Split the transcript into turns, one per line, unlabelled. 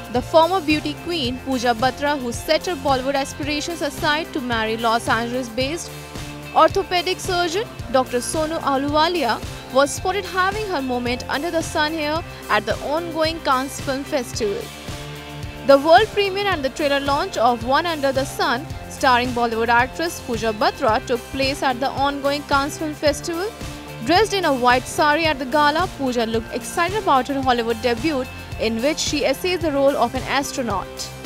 The former beauty queen Pooja Batra, who set her Bollywood aspirations aside to marry Los Angeles-based orthopaedic surgeon Dr. Sonu Ahluwalia, was spotted having her moment under the sun here at the ongoing Cannes Film Festival. The world premiere and the trailer launch of One Under the Sun, starring Bollywood actress Pooja Batra, took place at the ongoing Cannes Film Festival. Dressed in a white sari at the gala, Pooja looked excited about her Hollywood debut, in which she essays the role of an astronaut.